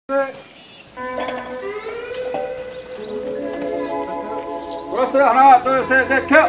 돌았어요. 하나, 둘, 셋, 넷, 켜!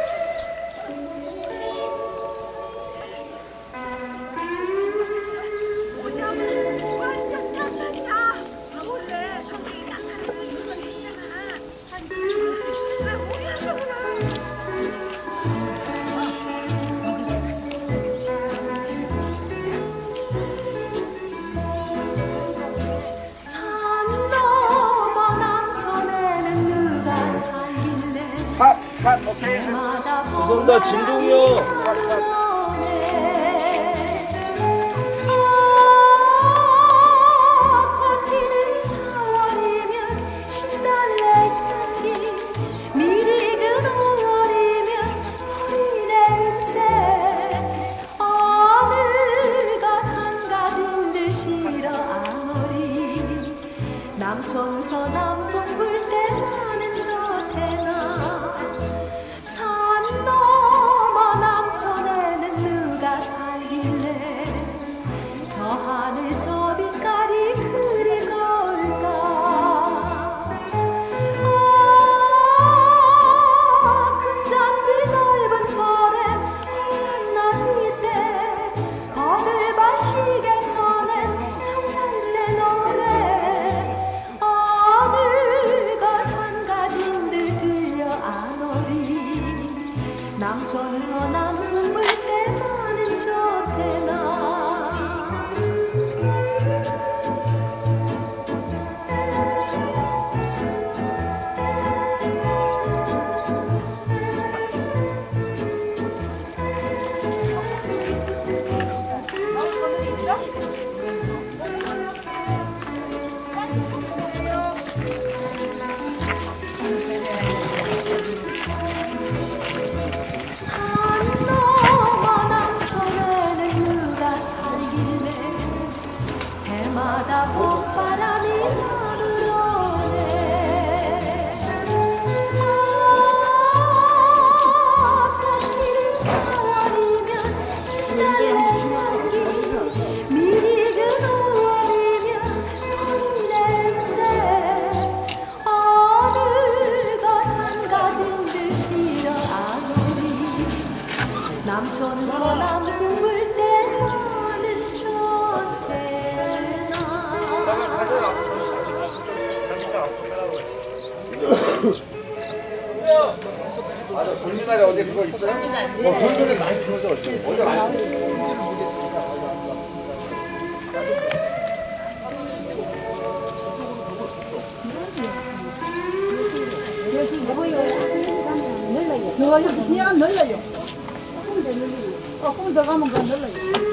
오케이. 죄송합니다. 진동이요. 남천서 남풍 불 때 나는 저태나 산 넘어 남천에는 누가 살길래 저 하늘 저 빛깔이 그리 걸까. 금잔디 넓은 벌에 허연 나비 때 거들 마시게 전엔 청달새 노래 남천서 남풍 불 때 나는 저태나 해마다 봄바람이 마음을 오네. 꽃피는 4월이면 진달래 향기 미리 그 5월이면 토리 냄새 어느 것 한 가진들 싫어 안 오리. 남천서 남풍 불 때 나는 저태 맞아, 돌미나리 어디 그거 있어요? 돌돌이 많이 피워서 어쩌고. 여기서 그냥 늘려요. 꿈 들어가면 그냥 늘려요.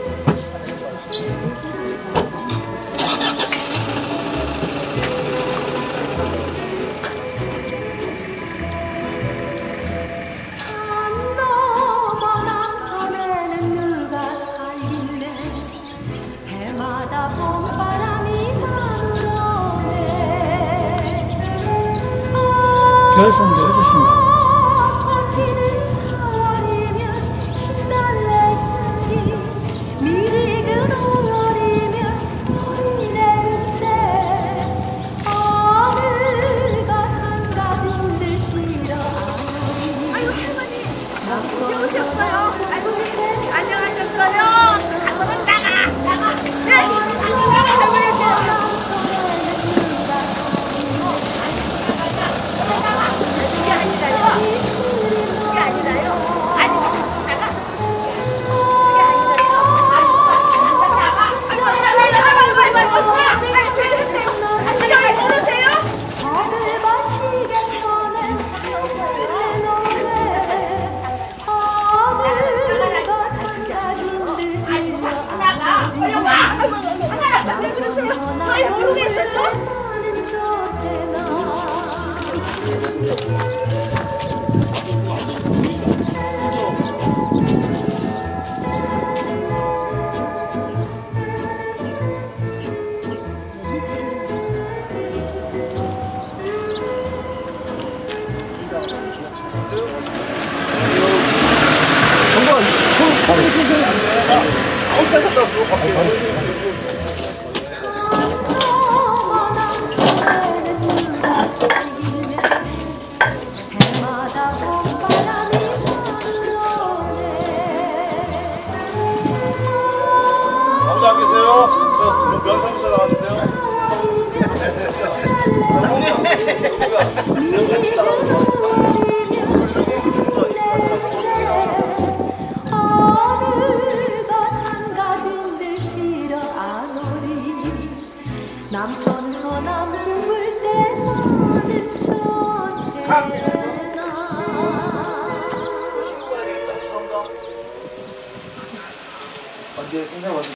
결선도 해주십니다. 꽃피는 4월이면 진달래 향기 미리 그 5월이면 토리 냄새 어느 것 한 가진들 싫어 안 오리. 아이고 할머니 남천서 오셨어요. 아이고 안녕하셨어요. 한번 나가. 네. 저희 모르겠어요? 나는 저태나 아홉 살 갔다 왔어. 명성서 나왔는데요. 어느덧 한가짐들 실어 안오리 남천 서남 부을 때 나는 촌해나 언제 끝나고